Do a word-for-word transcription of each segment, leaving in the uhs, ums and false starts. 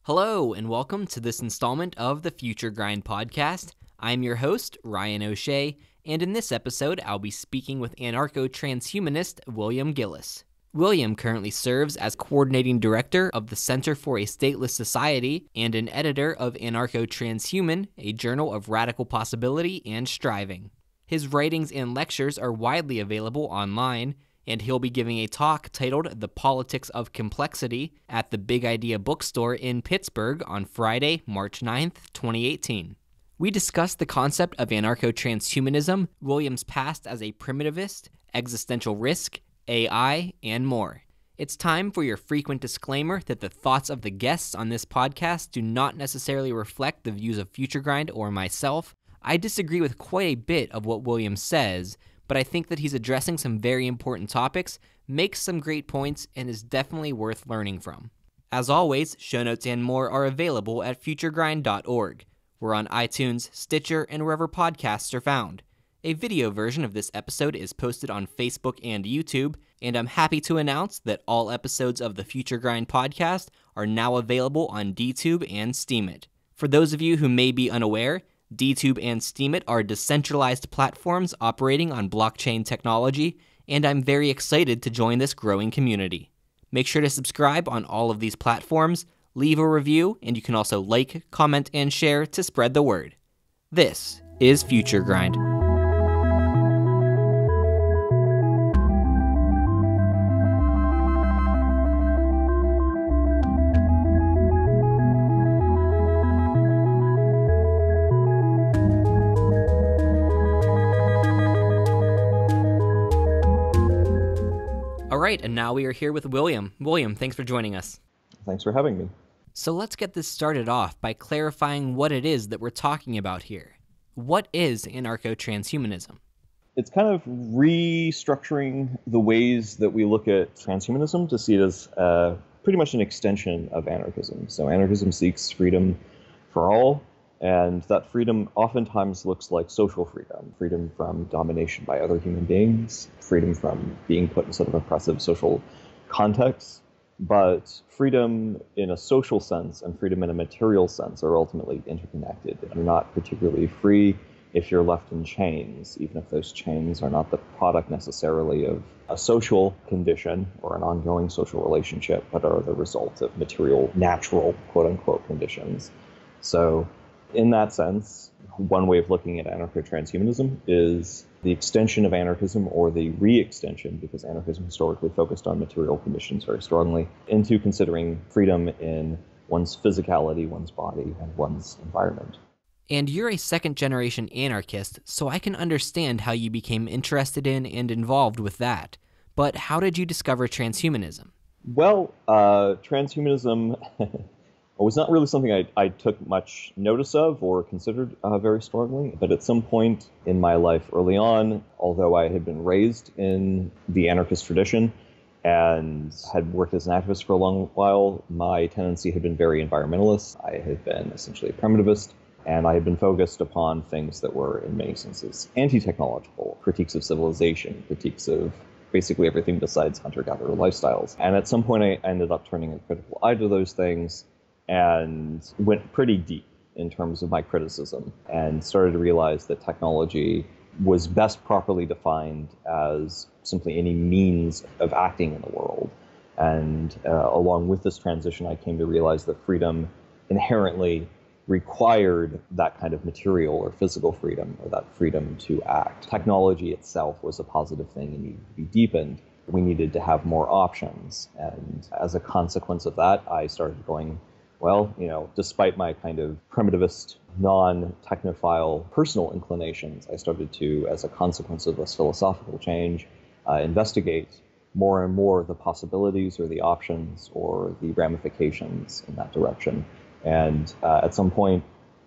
Hello, and welcome to this installment of the Future Grind podcast. I'm your host, Ryan O'Shea, and in this episode, I'll be speaking with anarcho-transhumanist William Gillis. William currently serves as coordinating director of the Center for a Stateless Society and an editor of Anarcho-Transhuman, a journal of radical possibility and striving. His writings and lectures are widely available online, and he'll be giving a talk titled The Politics of Complexity at the Big Idea Bookstore in Pittsburgh on Friday, March ninth, twenty eighteen. We discussed the concept of anarcho-transhumanism, William's past as a primitivist, existential risk, A I, and more. It's time for your frequent disclaimer that the thoughts of the guests on this podcast do not necessarily reflect the views of Future Grind or myself. I disagree with quite a bit of what William says, but I think that he's addressing some very important topics, makes some great points, and is definitely worth learning from. As always, show notes and more are available at future grind dot org. We're on iTunes, Stitcher, and wherever podcasts are found. A video version of this episode is posted on Facebook and YouTube, and I'm happy to announce that all episodes of the Future Grind podcast are now available on DTube and Steemit. For those of you who may be unaware, DTube and Steemit are decentralized platforms operating on blockchain technology, and I'm very excited to join this growing community. Make sure to subscribe on all of these platforms, leave a review, and you can also like, comment, and share to spread the word. This is Future Grind. All right, and now we are here with William. William, thanks for joining us. Thanks for having me. So let's get this started off by clarifying what it is that we're talking about here. What is anarcho-transhumanism? It's kind of restructuring the ways that we look at transhumanism to see it as uh, pretty much an extension of anarchism. So anarchism seeks freedom for all, and that freedom oftentimes looks like social freedom, freedom from domination by other human beings, freedom from being put in sort of oppressive social contexts. But freedom in a social sense and freedom in a material sense are ultimately interconnected. You're not particularly free if you're left in chains, even if those chains are not the product necessarily of a social condition or an ongoing social relationship, but are the result of material, natural, quote-unquote, conditions. So in that sense, one way of looking at anarcho-transhumanism is the extension of anarchism, or the re-extension, because anarchism historically focused on material conditions very strongly, into considering freedom in one's physicality, one's body, and one's environment. And you're a second-generation anarchist, so I can understand how you became interested in and involved with that. But how did you discover transhumanism? Well, uh, transhumanism was not really something I, I took much notice of or considered uh, very strongly. But at some point in my life early on, although I had been raised in the anarchist tradition and had worked as an activist for a long while, my tendency had been very environmentalist. I had been essentially a primitivist, and I had been focused upon things that were, in many senses, anti-technological, critiques of civilization, critiques of basically everything besides hunter-gatherer lifestyles. And at some point, I ended up turning a critical eye to those things and went pretty deep in terms of my criticism and started to realize that technology was best properly defined as simply any means of acting in the world. And uh, along with this transition, I came to realize that freedom inherently required that kind of material or physical freedom, or that freedom to act. Technology itself was a positive thing and needed to be deepened. We needed to have more options. And as a consequence of that, I started going, well, you know, despite my kind of primitivist, non-technophile personal inclinations, I started to, as a consequence of this philosophical change, uh, investigate more and more the possibilities or the options or the ramifications in that direction. And uh, at some point,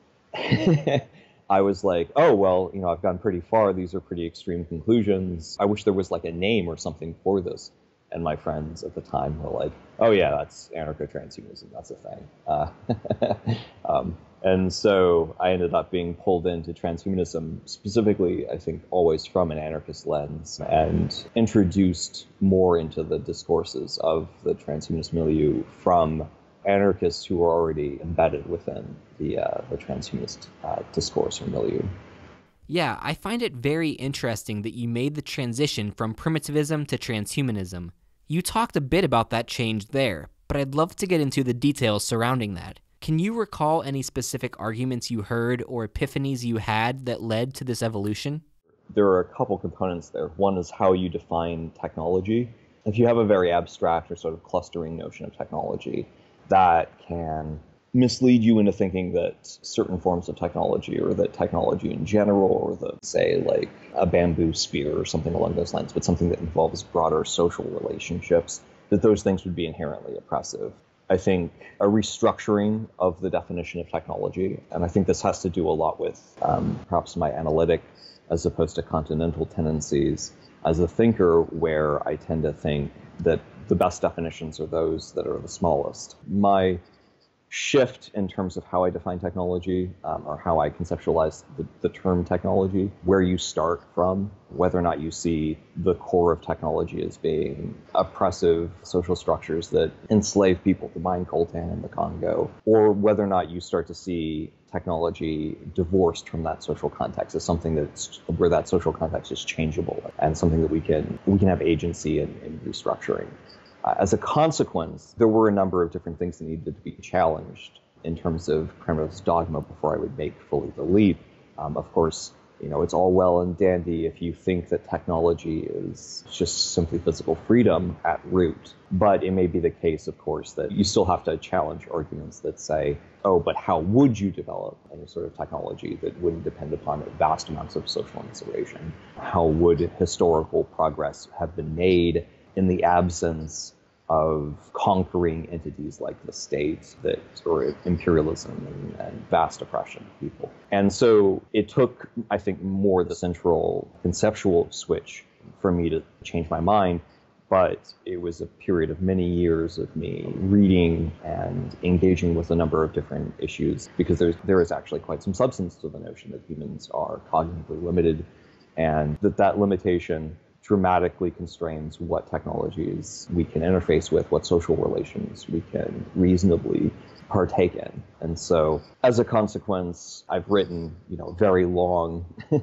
I was like, oh, well, you know, I've gone pretty far. These are pretty extreme conclusions. I wish there was like a name or something for this. And my friends at the time were like, oh, yeah, that's anarcho-transhumanism. That's a thing. Uh, um, and so I ended up being pulled into transhumanism, specifically, I think, always from an anarchist lens, and introduced more into the discourses of the transhumanist milieu from anarchists who are already embedded within the, uh, the transhumanist uh, discourse or milieu. Yeah, I find it very interesting that you made the transition from primitivism to transhumanism. You talked a bit about that change there, but I'd love to get into the details surrounding that. Can you recall any specific arguments you heard or epiphanies you had that led to this evolution? There are a couple components there. One is how you define technology. If you have a very abstract or sort of clustering notion of technology, that can mislead you into thinking that certain forms of technology, or that technology in general, or the, say, like a bamboo spear or something along those lines, but something that involves broader social relationships, that those things would be inherently oppressive. I think a restructuring of the definition of technology, and I think this has to do a lot with um, perhaps my analytic as opposed to continental tendencies as a thinker, where I tend to think that the best definitions are those that are the smallest. My shift in terms of how I define technology, um, or how I conceptualize the, the term technology, where you start from, whether or not you see the core of technology as being oppressive social structures that enslave people to mine coltan in the Congo, or whether or not you start to see technology divorced from that social context as something that's where that social context is changeable and something that we can we can have agency in, in restructuring. Uh, as a consequence, there were a number of different things that needed to be challenged in terms of primitivist dogma before I would make fully the leap. Um, of course, you know, it's all well and dandy if you think that technology is just simply physical freedom at root. But it may be the case, of course, that you still have to challenge arguments that say, oh, but how would you develop any sort of technology that wouldn't depend upon vast amounts of social insuration? How would historical progress have been made in the absence of conquering entities like the state that, or imperialism and, and vast oppression of people? And so it took, I think, more the central conceptual switch for me to change my mind, but it was a period of many years of me reading and engaging with a number of different issues, because there's, there is actually quite some substance to the notion that humans are cognitively limited, and that that limitation dramatically constrains what technologies we can interface with, what social relations we can reasonably partake in. And so, as a consequence, I've written, you know, very long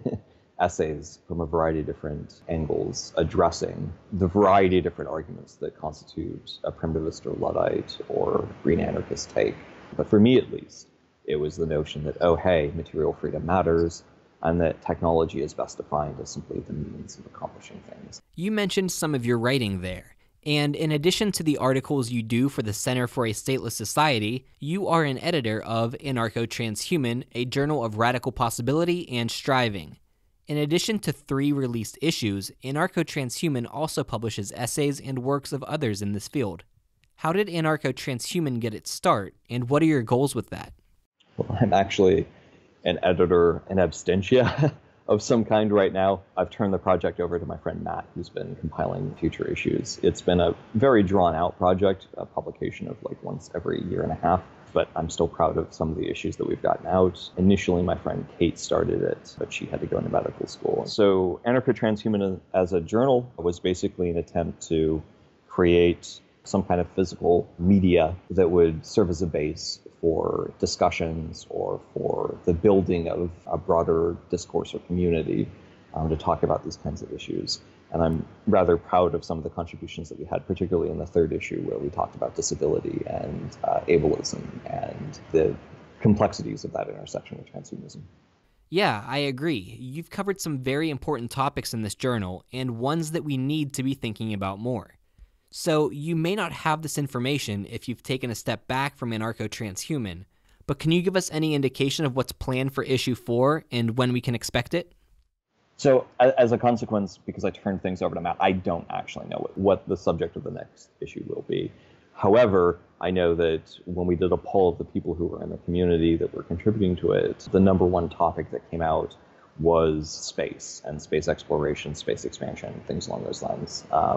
essays from a variety of different angles addressing the variety of different arguments that constitute a primitivist or Luddite or green anarchist take. But for me, at least, it was the notion that, oh, hey, material freedom matters, and that technology is best defined as simply the means of accomplishing things. You mentioned some of your writing there, and in addition to the articles you do for the Center for a Stateless Society, you are an editor of Anarcho-Transhuman, a journal of radical possibility and striving. In addition to three released issues, Anarcho-Transhuman also publishes essays and works of others in this field. How did Anarcho-Transhuman get its start, and what are your goals with that? Well, I'm actually an editor in absentia of some kind right now. I've turned the project over to my friend Matt, who's been compiling future issues. It's been a very drawn-out project, a publication of like once every year and a half, but I'm still proud of some of the issues that we've gotten out. Initially, my friend Kate started it, but she had to go into medical school. So Anarcho-Transhuman as a journal was basically an attempt to create some kind of physical media that would serve as a base for discussions or for the building of a broader discourse or community um, to talk about these kinds of issues. And I'm rather proud of some of the contributions that we had, particularly in the third issue, where we talked about disability and uh, ableism and the complexities of that intersection with transhumanism. Yeah, I agree. You've covered some very important topics in this journal, and ones that we need to be thinking about more. So you may not have this information if you've taken a step back from Anarcho-Transhuman, but can you give us any indication of what's planned for issue four and when we can expect it? So as a consequence, because I turned things over to Matt, I don't actually know what, what the subject of the next issue will be. However, I know that when we did a poll of the people who were in the community that were contributing to it, the number one topic that came out was space and space exploration, space expansion, things along those lines. Um,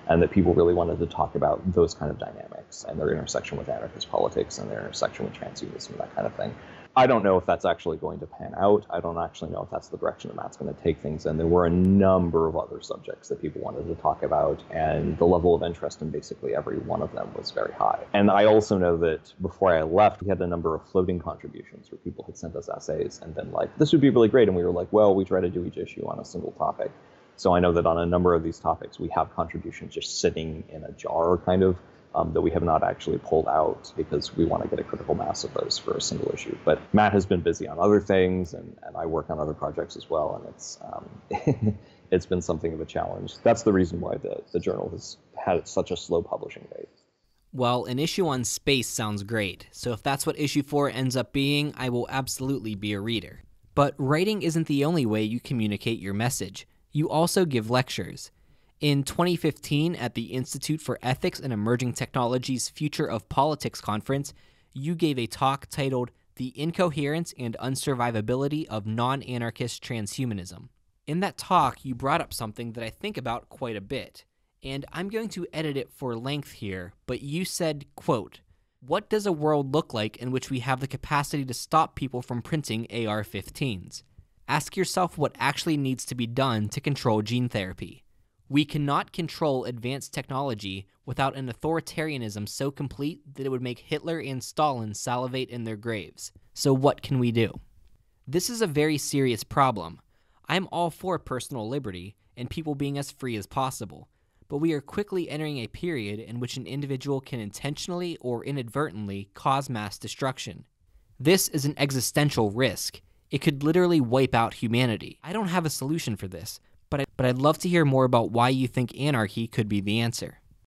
and that people really wanted to talk about those kind of dynamics and their intersection with anarchist politics and their intersection with transhumanism and that kind of thing. I don't know if that's actually going to pan out. I don't actually know if that's the direction that Matt's going to take things. And there were a number of other subjects that people wanted to talk about, and the level of interest in basically every one of them was very high. And I also know that before I left, we had a number of floating contributions where people had sent us essays and been like, this would be really great. And we were like, well, we try to do each issue on a single topic. So I know that on a number of these topics, we have contributions just sitting in a jar, kind of, um, that we have not actually pulled out because we want to get a critical mass of those for a single issue. But Matt has been busy on other things, and, and I work on other projects as well, and it's um, it's been something of a challenge. That's the reason why the, the journal has had such a slow publishing rate. Well, an issue on space sounds great, so if that's what issue four ends up being, I will absolutely be a reader. But writing isn't the only way you communicate your message. You also give lectures. In twenty fifteen, at the Institute for Ethics and Emerging Technologies Future of Politics Conference, you gave a talk titled The Incoherence and Unsurvivability of Non-Anarchist Transhumanism. In that talk, you brought up something that I think about quite a bit, and I'm going to edit it for length here, but you said, quote, "What does a world look like in which we have the capacity to stop people from printing A R fifteens? Ask yourself what actually needs to be done to control gene therapy. We cannot control advanced technology without an authoritarianism so complete that it would make Hitler and Stalin salivate in their graves. So what can we do?" This is a very serious problem. I'm all for personal liberty and people being as free as possible, but we are quickly entering a period in which an individual can intentionally or inadvertently cause mass destruction. This is an existential risk. It could literally wipe out humanity. I don't have a solution for this, but, I, but I'd love to hear more about why you think anarchy could be the answer.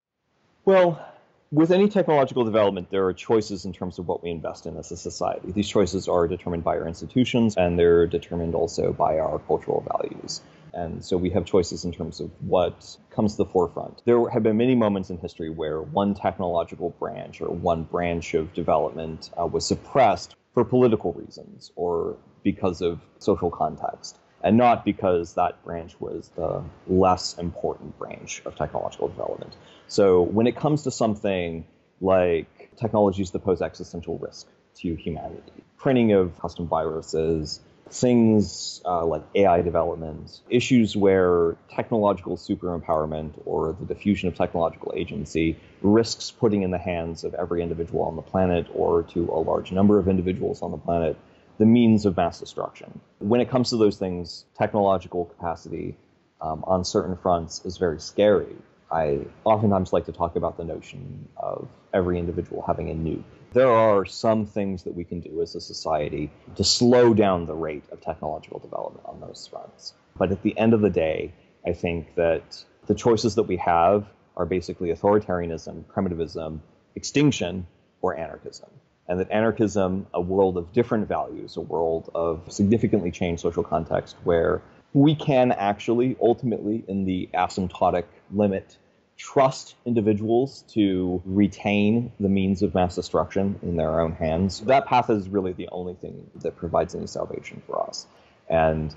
Well, with any technological development, there are choices in terms of what we invest in as a society. These choices are determined by our institutions, and they're determined also by our cultural values. And so we have choices in terms of what comes to the forefront. There have been many moments in history where one technological branch or one branch of development uh, was suppressed for political reasons or because of social context, and not because that branch was the less important branch of technological development. So when it comes to something like technologies that pose existential risk to humanity, printing of custom viruses, things uh, like A I development, issues where technological super-empowerment or the diffusion of technological agency risks putting in the hands of every individual on the planet or to a large number of individuals on the planet the means of mass destruction. When it comes to those things, technological capacity um, on certain fronts is very scary. I oftentimes like to talk about the notion of every individual having a nuke. There are some things that we can do as a society to slow down the rate of technological development on those fronts. But at the end of the day, I think that the choices that we have are basically authoritarianism, primitivism, extinction, or anarchism. And that anarchism, a world of different values, a world of significantly changed social context where we can actually, ultimately, in the asymptotic limit, trust individuals to retain the means of mass destruction in their own hands. That path is really the only thing that provides any salvation for us. And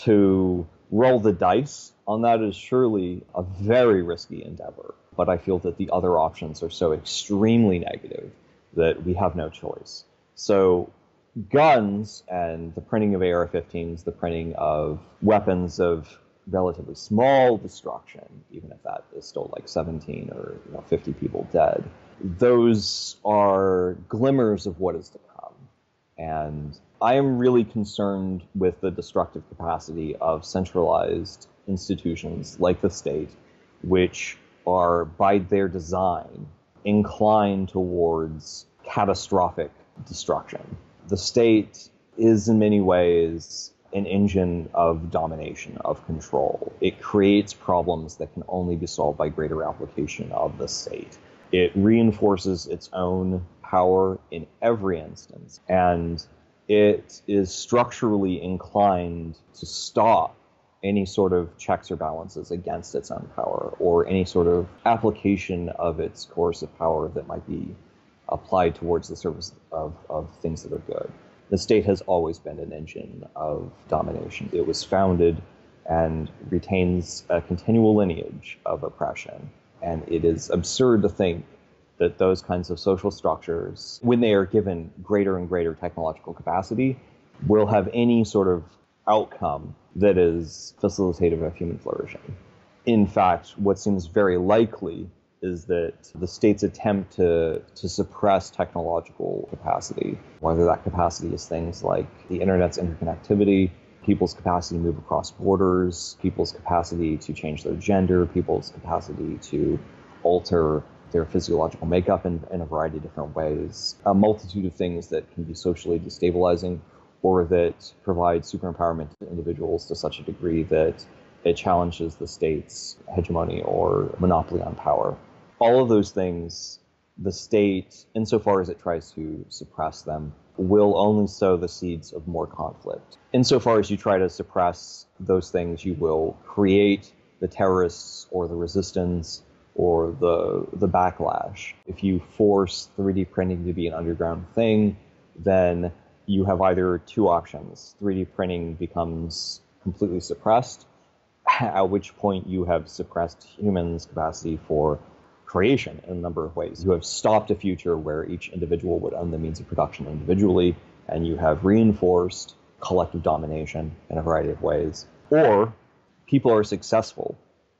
to roll the dice on that is surely a very risky endeavor. But I feel that the other options are so extremely negative that we have no choice. So guns and the printing of A R fifteens, the printing of weapons of relatively small destruction, even if that is still like seventeen or you know, fifty people dead, those are glimmers of what is to come. And I am really concerned with the destructive capacity of centralized institutions like the state, which are, by their design, inclined towards catastrophic destruction. The state is in many ways an engine of domination, of control. It creates problems that can only be solved by greater application of the state. It reinforces its own power in every instance, and it is structurally inclined to stop any sort of checks or balances against its own power, or any sort of application of its coercive power that might be applied towards the service of, of things that are good. The state has always been an engine of domination. It was founded and retains a continual lineage of oppression. And it is absurd to think that those kinds of social structures, when they are given greater and greater technological capacity, will have any sort of outcome that is facilitative of human flourishing. In fact, what seems very likely is that the state's attempt to, to suppress technological capacity, whether that capacity is things like the internet's interconnectivity, people's capacity to move across borders, people's capacity to change their gender, people's capacity to alter their physiological makeup in, in a variety of different ways, a multitude of things that can be socially destabilizing or that provide super empowerment to individuals to such a degree that it challenges the state's hegemony or monopoly on power. All of those things, the state, insofar as it tries to suppress them, will only sow the seeds of more conflict. Insofar as you try to suppress those things, you will create the terrorists or the resistance or the the backlash. If you force three D printing to be an underground thing, then you have either two options. three D printing becomes completely suppressed, at which point you have suppressed humans' capacity for creation in a number of ways. You have stopped a future where each individual would own the means of production individually, and you have reinforced collective domination in a variety of ways. Or people are successful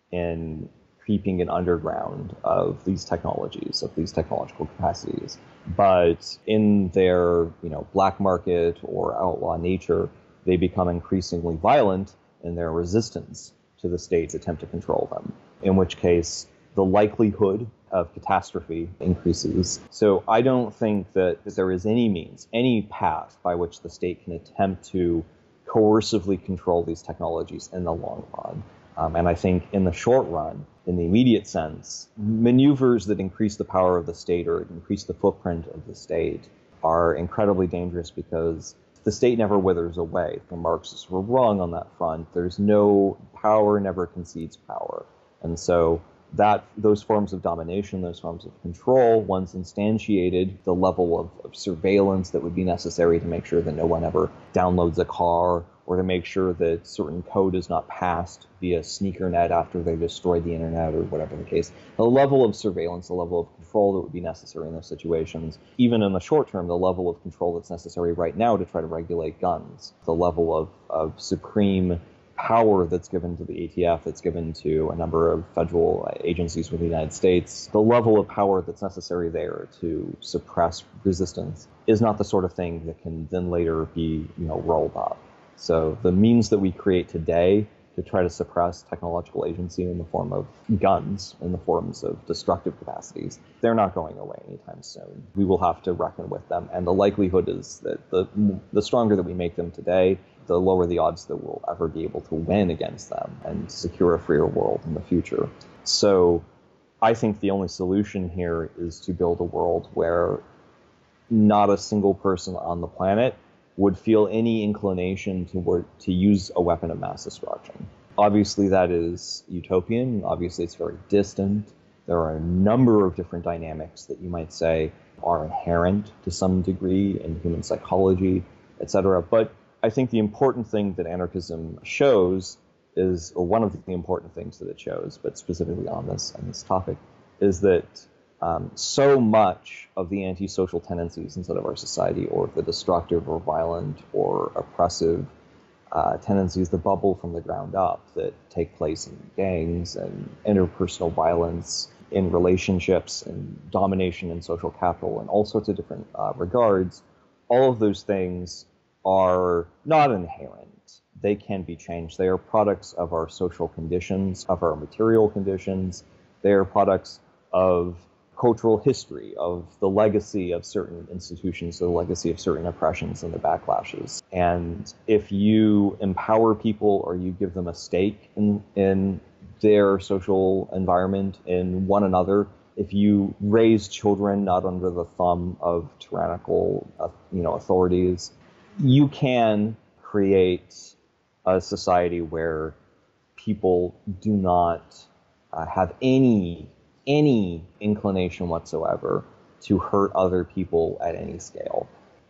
in keeping an underground of these technologies, of these technological capacities. But in their, you know, black market or outlaw nature, they become increasingly violent in their resistance to the state's attempt to control them, in which case the likelihood of catastrophe increases. So I don't think that there is any means, any path by which the state can attempt to coercively control these technologies in the long run. Um, and I think in the short run, in the immediate sense, maneuvers that increase the power of the state or increase the footprint of the state are incredibly dangerous because the state never withers away. The Marxists were wrong on that front. There's no power never concedes power. And so that those forms of domination, those forms of control, once instantiated, the level of, of surveillance that would be necessary to make sure that no one ever downloads a car or to make sure that certain code is not passed via sneakernet after they destroyed the internet or whatever the case. The level of surveillance, the level of control that would be necessary in those situations, even in the short term, the level of control that's necessary right now to try to regulate guns, the level of, of supreme power that's given to the A T F, that's given to a number of federal agencies within the United States, the level of power that's necessary there to suppress resistance is not the sort of thing that can then later be, you know, rolled up. So the means that we create today to try to suppress technological agency in the form of guns, in the forms of destructive capacities, they're not going away anytime soon. We will have to reckon with them. And the likelihood is that the, the stronger that we make them today, the lower the odds that we'll ever be able to win against them and secure a freer world in the future. So I think the only solution here is to build a world where not a single person on the planet would feel any inclination to work, to use a weapon of mass destruction. Obviously, that is utopian. Obviously, it's very distant. There are a number of different dynamics that you might say are inherent to some degree in human psychology, et cetera. But I think the important thing that anarchism shows is, or one of the important things that it shows, but specifically on this on this topic, is that Um, so much of the antisocial tendencies inside of our society, or the destructive or violent or oppressive uh, tendencies that bubble from the ground up, that take place in gangs and interpersonal violence, in relationships and domination and social capital, and all sorts of different uh, regards, all of those things are not inherent. They can be changed. They are products of our social conditions, of our material conditions. They are products of cultural history, of the legacy of certain institutions, the legacy of certain oppressions and the backlashes. And if you empower people or you give them a stake in, in their social environment, in one another, if you raise children not under the thumb of tyrannical uh, you know, authorities, you can create a society where people do not uh, have any any inclination whatsoever to hurt other people at any scale.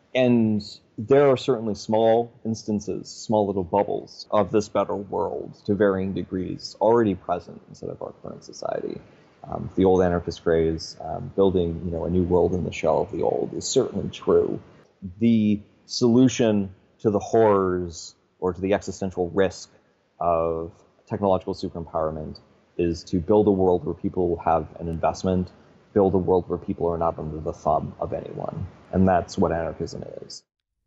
And there are certainly small instances, small little bubbles of this better world to varying degrees already present inside of our current society. Um, the old anarchist phrase, um, building you know a new world in the shell of the old, is certainly true. The solution to the horrors or to the existential risk of technological superempowerment is to build a world where people have an investment, build a world where people are not under the thumb of anyone. And that's what anarchism is.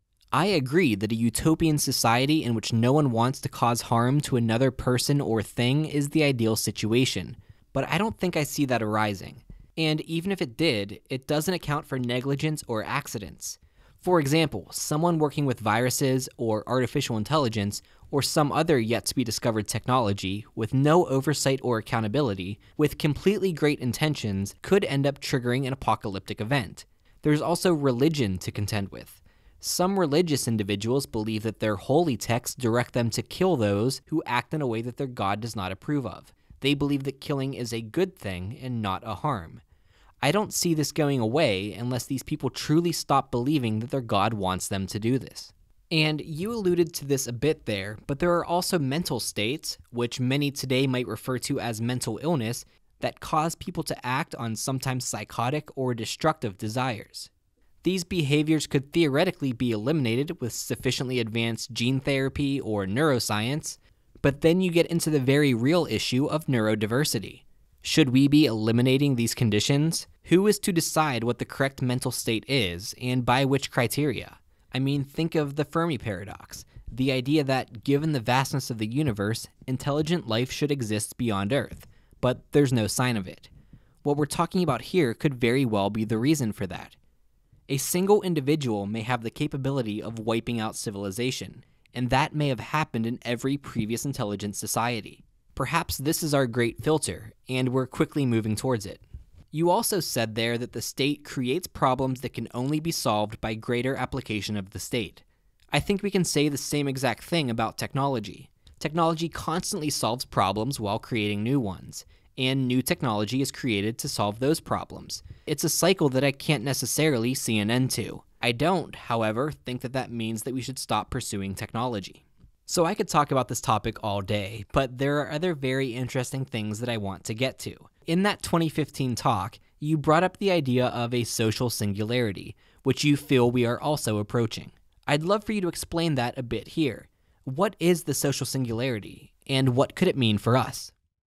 I agree that a utopian society in which no one wants to cause harm to another person or thing is the ideal situation, but I don't think I see that arising. And even if it did, it doesn't account for negligence or accidents. For example, someone working with viruses or artificial intelligence or some other yet-to-be-discovered technology with no oversight or accountability, with completely great intentions, could end up triggering an apocalyptic event. There's also religion to contend with. Some religious individuals believe that their holy texts direct them to kill those who act in a way that their God does not approve of. They believe that killing is a good thing and not a harm. I don't see this going away unless these people truly stop believing that their God wants them to do this. And you alluded to this a bit there, but there are also mental states, which many today might refer to as mental illness, that cause people to act on sometimes psychotic or destructive desires. These behaviors could theoretically be eliminated with sufficiently advanced gene therapy or neuroscience, but then you get into the very real issue of neurodiversity. Should we be eliminating these conditions? Who is to decide what the correct mental state is, and by which criteria? I mean, think of the Fermi paradox, the idea that, given the vastness of the universe, intelligent life should exist beyond Earth, but there's no sign of it. What we're talking about here could very well be the reason for that. A single individual may have the capability of wiping out civilization, and that may have happened in every previous intelligent society. Perhaps this is our great filter, and we're quickly moving towards it. You also said there that the state creates problems that can only be solved by greater application of the state. I think we can say the same exact thing about technology. Technology constantly solves problems while creating new ones, and new technology is created to solve those problems. It's a cycle that I can't necessarily see an end to. I don't, however, think that that means that we should stop pursuing technology. So I could talk about this topic all day, but there are other very interesting things that I want to get to. In that twenty fifteen talk, you brought up the idea of a social singularity, which you feel we are also approaching. I'd love for you to explain that a bit here. What is the social singularity, and what could it mean for us?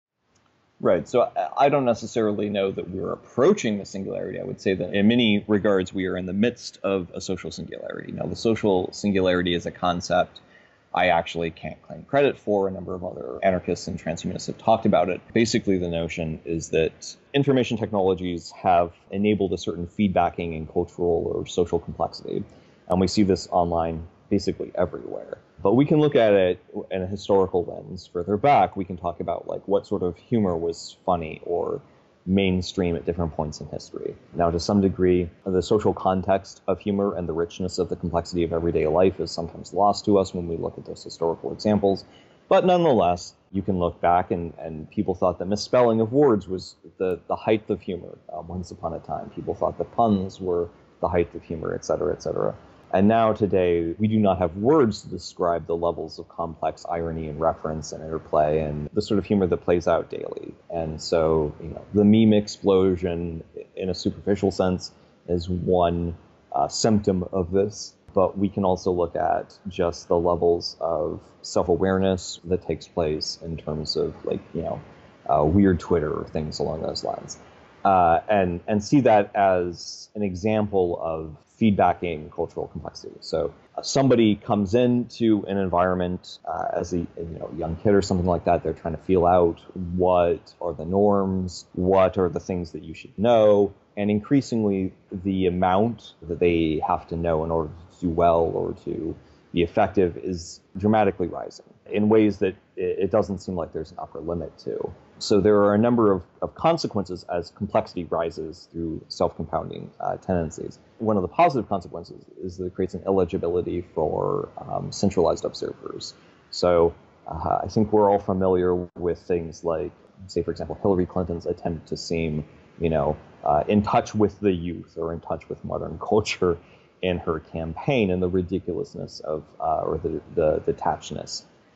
Right. So I don't necessarily know that we're approaching the singularity. I would say that in many regards, we are in the midst of a social singularity. Now, the social singularity is a concept I actually can't claim credit for. A number of other anarchists and transhumanists have talked about it. Basically, the notion is that information technologies have enabled a certain feedbacking in cultural or social complexity. And we see this online basically everywhere. But we can look at it in a historical lens further back. We can talk about like what sort of humor was funny or mainstream at different points in history. Now, to some degree, the social context of humor and the richness of the complexity of everyday life is sometimes lost to us when we look at those historical examples. But nonetheless, you can look back and, and people thought that misspelling of words was the, the height of humor. Uh, once upon a time, people thought that puns were the height of humor, et cetera, et cetera. And now today, we do not have words to describe the levels of complex irony and reference and interplay and the sort of humor that plays out daily. And so, you know, the meme explosion, in a superficial sense, is one uh, symptom of this. But we can also look at just the levels of self-awareness that takes place in terms of, like, you know, uh, weird Twitter or things along those lines. Uh, and, and see that as an example of feedbacking cultural complexity. So uh, somebody comes into an environment uh, as a you know young kid or something like that. They're trying to feel out what are the norms, what are the things that you should know, and increasingly the amount that they have to know in order to do well or to be effective is dramatically rising in ways that it doesn't seem like there's an upper limit to. So there are a number of, of consequences as complexity rises through self-compounding uh, tendencies. One of the positive consequences is that it creates an illegibility for um, centralized observers. So uh, I think we're all familiar with things like, say, for example, Hillary Clinton's attempt to seem, you know, uh, in touch with the youth or in touch with modern culture in her campaign, and the ridiculousness of, uh, or the, the detachedness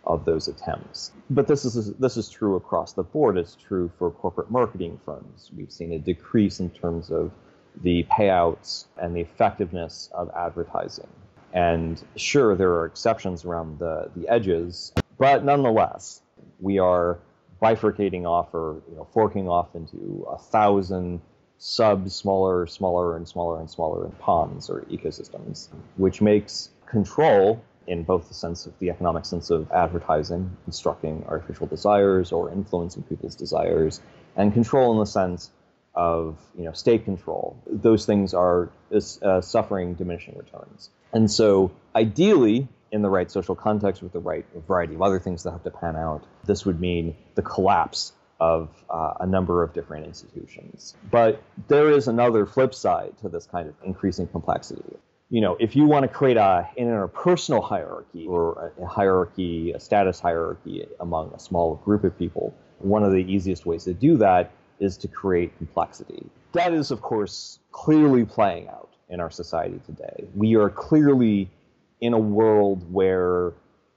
of those attempts. But this is this is true across the board. It's true for corporate marketing firms. We've seen a decrease in terms of the payouts and the effectiveness of advertising. And sure, there are exceptions around the, the edges, but nonetheless, we are bifurcating off or you know, forking off into a thousand sub smaller, smaller, and smaller and smaller ponds or ecosystems, which makes control, in both the sense of the economic sense of advertising, constructing artificial desires or influencing people's desires, and control in the sense of you know state control. Those things are uh, suffering diminishing returns. And so ideally, in the right social context with the right variety of other things that have to pan out, this would mean the collapse of uh, a number of different institutions. But there is another flip side to this kind of increasing complexity. You know, if you want to create a, an interpersonal hierarchy or a hierarchy, a status hierarchy among a small group of people, one of the easiest ways to do that is to create complexity. That is, of course, clearly playing out in our society today. We are clearly in a world where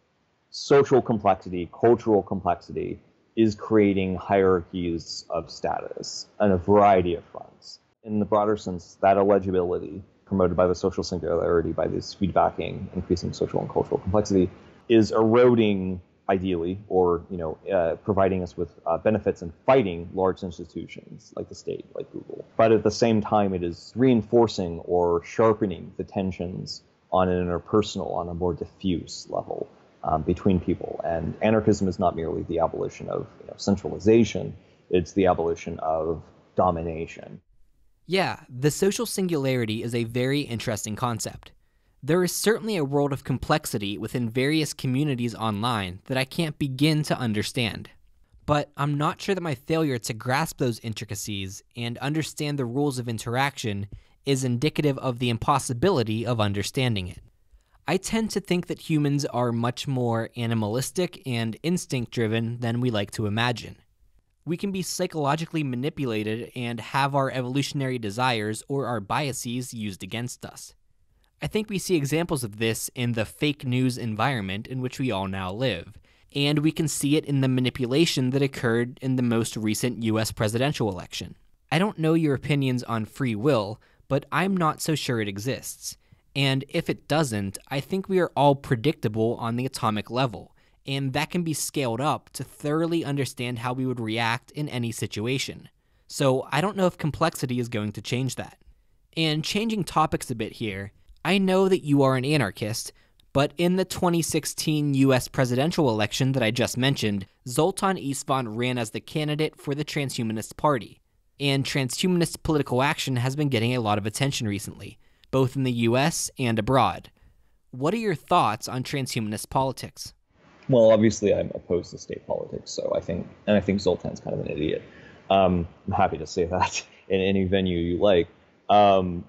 social complexity, cultural complexity, is creating hierarchies of status on a variety of fronts. In the broader sense, that illegibility promoted by the social singularity, by this feedbacking, increasing social and cultural complexity, is eroding, ideally, or you know, uh, providing us with uh, benefits and fighting large institutions like the state, like Google. But at the same time, it is reinforcing or sharpening the tensions on an interpersonal, on a more diffuse level um, between people. And anarchism is not merely the abolition of you know, centralization, it's the abolition of domination. Yeah, the social singularity is a very interesting concept. There is certainly a world of complexity within various communities online that I can't begin to understand. But I'm not sure that my failure to grasp those intricacies and understand the rules of interaction is indicative of the impossibility of understanding it. I tend to think that humans are much more animalistic and instinct-driven than we like to imagine. We can be psychologically manipulated and have our evolutionary desires or our biases used against us. I think we see examples of this in the fake news environment in which we all now live, and we can see it in the manipulation that occurred in the most recent U S presidential election. I don't know your opinions on free will, but I'm not so sure it exists. And if it doesn't, I think we are all predictable on the atomic level, and that can be scaled up to thoroughly understand how we would react in any situation. So I don't know if complexity is going to change that. And changing topics a bit here, I know that you are an anarchist, but in the twenty sixteen U S presidential election that I just mentioned, Zoltan Istvan ran as the candidate for the Transhumanist Party. And transhumanist political action has been getting a lot of attention recently, both in the U S and abroad. What are your thoughts on transhumanist politics? Well, obviously I'm opposed to state politics, so I think, and I think Zoltan's kind of an idiot. Um, I'm happy to say that in any venue you like. Um,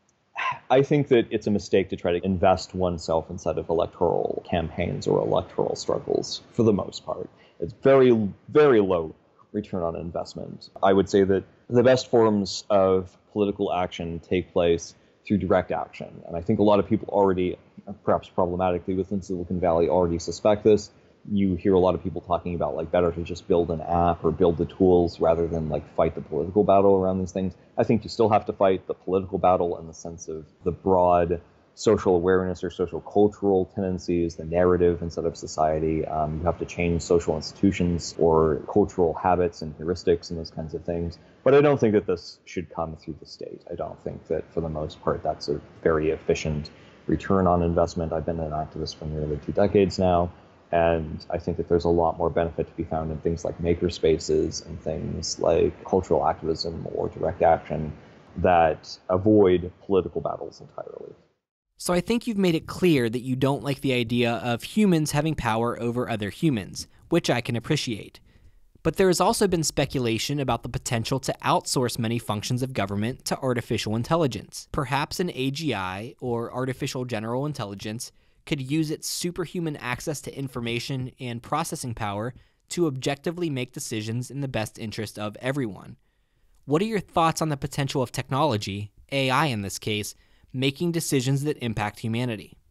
I think that it's a mistake to try to invest oneself inside of electoral campaigns or electoral struggles for the most part. It's very, very low return on investment. I would say that the best forms of political action take place through direct action. And I think a lot of people already, perhaps problematically within Silicon Valley, already suspect this. You hear a lot of people talking about like better to just build an app or build the tools rather than like fight the political battle around these things. I think you still have to fight the political battle in the sense of the broad social awareness or social cultural tendencies, the narrative inside of society. Um, you have to change social institutions or cultural habits and heuristics and those kinds of things. But I don't think that this should come through the state. I don't think that for the most part that's a very efficient return on investment. I've been an activist for nearly two decades now. And I think that there's a lot more benefit to be found in things like makerspaces and things like cultural activism or direct action that avoid political battles entirely. So I think you've made it clear that you don't like the idea of humans having power over other humans, which I can appreciate. But there has also been speculation about the potential to outsource many functions of government to artificial intelligence. Perhaps an A G I, or artificial general intelligence, could use its superhuman access to information and processing power to objectively make decisions in the best interest of everyone. What are your thoughts on the potential of technology, A I in this case, making decisions that impact humanity?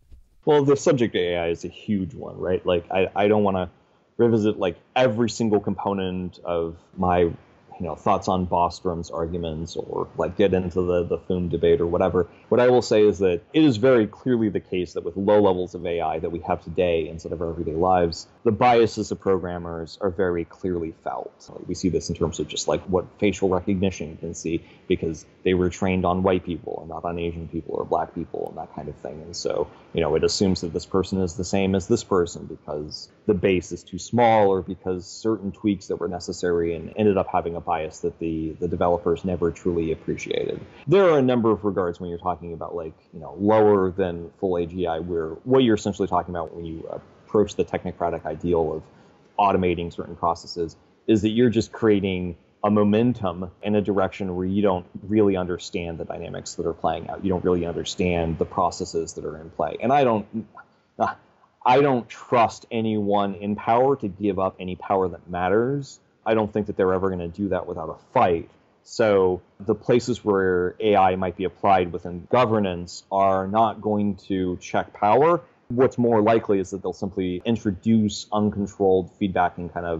Well, the subject of A I is a huge one, right? Like, I, I don't want to revisit like every single component of my you know thoughts on Bostrom's arguments or like get into the the Foom debate or whatever. What I will say is that it is very clearly the case that with low levels of A I that we have today inside of our everyday lives, the biases of programmers are very clearly felt. We see this in terms of just like what facial recognition you can see because they were trained on white people and not on Asian people or black people and that kind of thing. And so, you know, it assumes that this person is the same as this person because the base is too small or because certain tweaks that were necessary and ended up having a bias that the, the developers never truly appreciated. There are a number of regards when you're talking about like, you know, lower than full A G I where what you're essentially talking about when you approach the technocratic ideal of automating certain processes is that you're just creating a momentum in a direction where you don't really understand the dynamics that are playing out. You don't really understand the processes that are in play. And I don't, I don't trust anyone in power to give up any power that matters. I don't think that they're ever going to do that without a fight. So the places where A I might be applied within governance are not going to check power. What's more likely is that they'll simply introduce uncontrolled feedback and kind of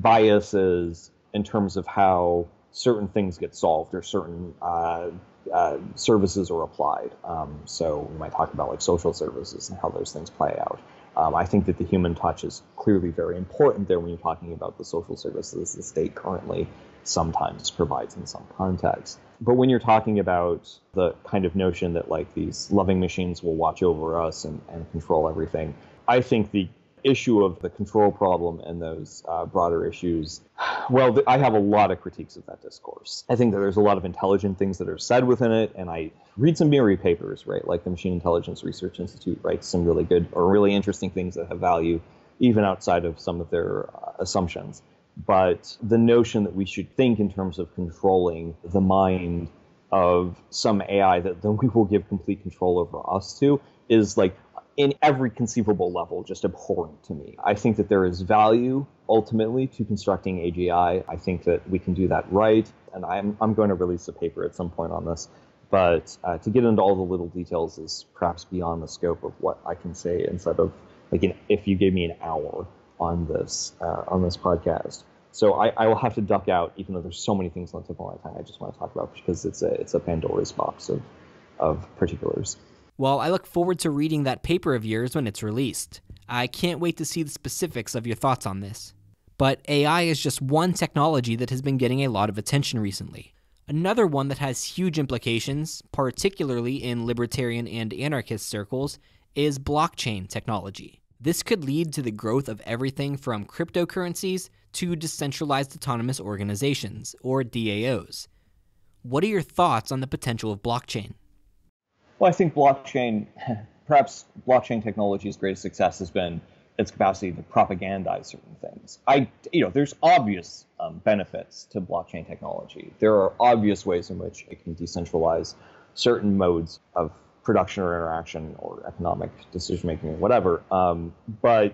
biases in terms of how certain things get solved or certain uh, uh, services are applied. Um, so we might talk about like social services and how those things play out. Um, I think that the human touch is clearly very important there when you're talking about the social services the state currently sometimes provides in some contexts. But when you're talking about the kind of notion that like these loving machines will watch over us and, and control everything, I think the issue of the control problem and those uh, broader issues, well, th- I have a lot of critiques of that discourse. I think that there's a lot of intelligent things that are said within it, and I read some MIRI papers, right, like the Machine Intelligence Research Institute writes some really good or really interesting things that have value, even outside of some of their uh, assumptions. But the notion that we should think in terms of controlling the mind of some A I that then we will give complete control over us to is like in every conceivable level just abhorrent to me. I think that there is value ultimately to constructing A G I. I think that we can do that right, and I'm I'm going to release a paper at some point on this. But uh, to get into all the little details is perhaps beyond the scope of what I can say inside of like an, if you gave me an hour on this uh, on this podcast. So I, I will have to duck out, even though there's so many things on the tip of my tongue I just want to talk about because it's a it's a Pandora's box of of particulars. Well, I look forward to reading that paper of yours when it's released. I can't wait to see the specifics of your thoughts on this. But A I is just one technology that has been getting a lot of attention recently. Another one that has huge implications, particularly in libertarian and anarchist circles, is blockchain technology. This could lead to the growth of everything from cryptocurrencies to decentralized autonomous organizations, or D A Os. What are your thoughts on the potential of blockchain? Well, I think blockchain, perhaps blockchain technology's greatest success has been its capacity to propagandize certain things. I, you know, there's obvious um, benefits to blockchain technology. There are obvious ways in which it can decentralize certain modes of production or interaction or economic decision-making or whatever. Um, but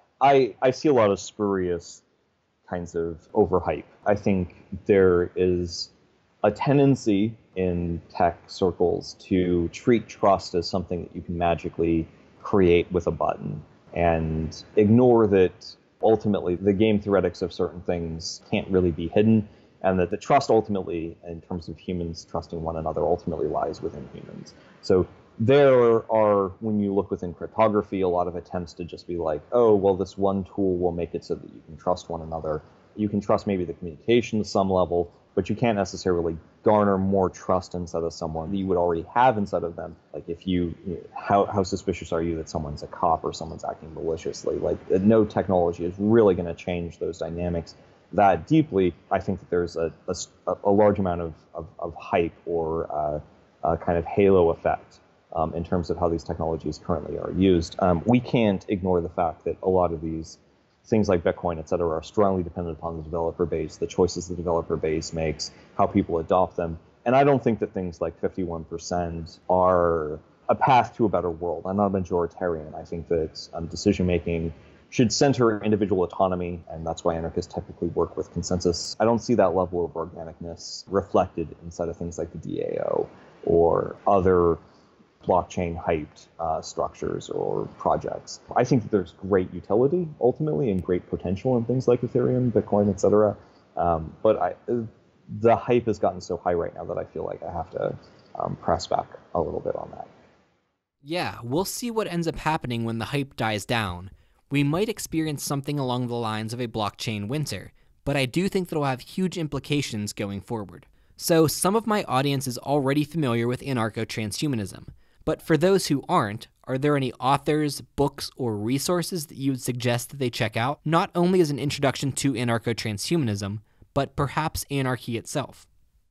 I, I see a lot of spurious kinds of overhype. I think there is a tendency in tech circles to treat trust as something that you can magically create with a button and ignore that ultimately the game theoretics of certain things can't really be hidden, and that the trust ultimately, in terms of humans trusting one another, ultimately lies within humans. So there are, when you look within cryptography, a lot of attempts to just be like, oh, well, this one tool will make it so that you can trust one another. You can trust maybe the communication to some level, but you can't necessarily garner more trust inside of someone that you would already have inside of them. Like if you, you know, how, how suspicious are you that someone's a cop or someone's acting maliciously? Like no technology is really going to change those dynamics that deeply. I think that there's a, a, a large amount of, of, of hype or uh, a kind of halo effect um, in terms of how these technologies currently are used. Um, we can't ignore the fact that a lot of these things like Bitcoin, et cetera, are strongly dependent upon the developer base, the choices the developer base makes, how people adopt them. And I don't think that things like fifty-one percent are a path to a better world. I'm not a majoritarian. I think that um, decision-making should center individual autonomy, and that's why anarchists typically work with consensus. I don't see that level of organicness reflected inside of things like the D A O or other blockchain hyped uh, structures or projects. I think that there's great utility ultimately and great potential in things like Ethereum, Bitcoin, et cetera. Um, but I, the hype has gotten so high right now that I feel like I have to um, press back a little bit on that. Yeah, we'll see what ends up happening when the hype dies down. We might experience something along the lines of a blockchain winter, but I do think that it'll have huge implications going forward. So some of my audience is already familiar with anarcho-transhumanism, but for those who aren't, are there any authors, books, or resources that you would suggest that they check out, not only as an introduction to anarcho-transhumanism, but perhaps anarchy itself?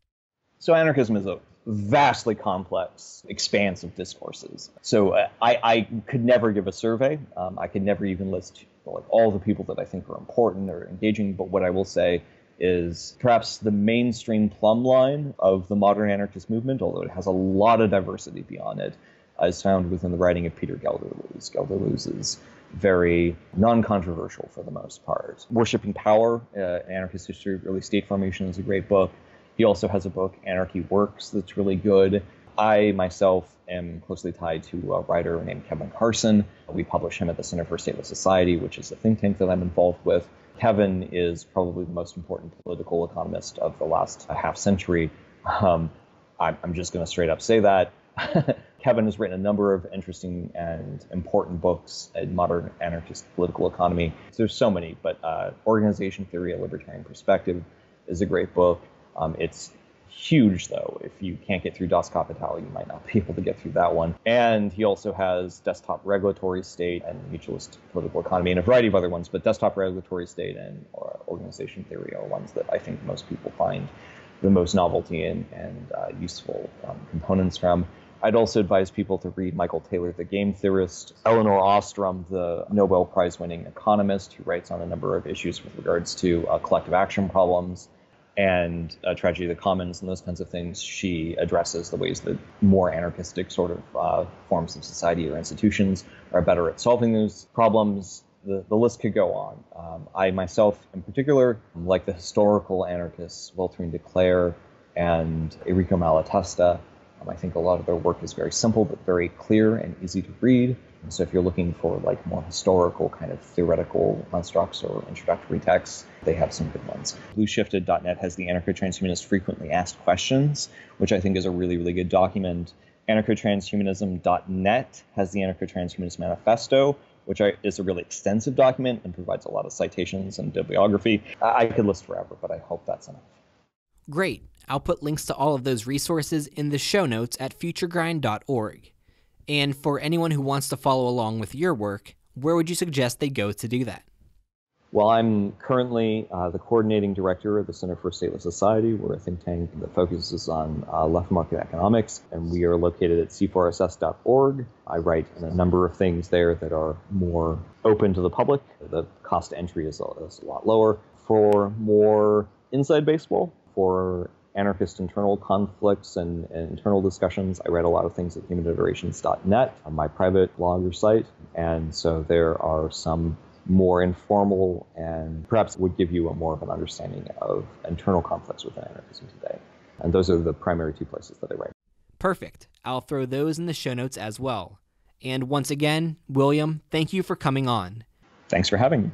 So anarchism is a vastly complex expanse of discourses. So uh, I, I could never give a survey. Um, I could never even list like all the people that I think are important or engaging. But what I will say is perhaps the mainstream plumb line of the modern anarchist movement, although it has a lot of diversity beyond it, uh, is found within the writing of Peter Gelderloos. Gelderloos is very non-controversial for the most part. Worshipping Power, uh, Anarchist History of Early State Formation is a great book. He also has a book, Anarchy Works, that's really good. I, myself, am closely tied to a writer named Kevin Carson. We publish him at the Center for Stateless Society, which is a think tank that I'm involved with. Kevin is probably the most important political economist of the last half century. Um, I'm, I'm just going to straight up say that. Kevin has written a number of interesting and important books in modern anarchist political economy. There's so many, but uh, Organization Theory, A Libertarian Perspective is a great book. Um, it's huge, though. If you can't get through Das Kapital, you might not be able to get through that one. And he also has Desktop Regulatory State and Mutualist Political Economy and a variety of other ones, but Desktop Regulatory State and uh, Organization Theory are ones that I think most people find the most novelty and, and uh, useful um, components from. I'd also advise people to read Michael Taylor, the game theorist, Elinor Ostrom, the Nobel Prize-winning economist, who writes on a number of issues with regards to uh, collective action problems and uh, tragedy of the commons and those kinds of things. She addresses the ways that more anarchistic sort of uh, forms of society or institutions are better at solving those problems. The, the list could go on. Um, I myself, in particular, like the historical anarchists, Walter de Cleyre and Enrico Malatesta. Um, I think a lot of their work is very simple but very clear and easy to read. And so if you're looking for like more historical kind of theoretical constructs or introductory texts, they have some good ones. blue shifted dot net has the Anarcho-Transhumanist Frequently Asked Questions, which I think is a really, really good document. anarcho transhumanism dot net has the Anarcho-Transhumanist Manifesto, which is a really extensive document and provides a lot of citations and bibliography. I could list forever, but I hope that's enough. Great. I'll put links to all of those resources in the show notes at future grind dot org. And for anyone who wants to follow along with your work, where would you suggest they go to do that? Well, I'm currently uh, the coordinating director of the Center for Stateless Society. We're a think tank that focuses on uh, left market economics, and we are located at c four s s dot org. I write a number of things there that are more open to the public. The cost to entry is a, is a lot lower. For more inside baseball, for anarchist internal conflicts and, and internal discussions, I read a lot of things at human iterations dot net, on my private blogger site. And so there are some more informal and perhaps would give you a more of an understanding of internal conflicts within anarchism today. And those are the primary two places that I write. Perfect. I'll throw those in the show notes as well. And once again, William, thank you for coming on. Thanks for having me.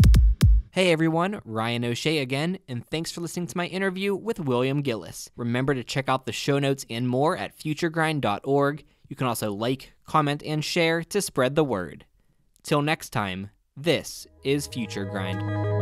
Hey everyone, Ryan O'Shea again, and thanks for listening to my interview with William Gillis. Remember to check out the show notes and more at future grind dot org. You can also like, comment, and share to spread the word. Till next time, this is Future Grind.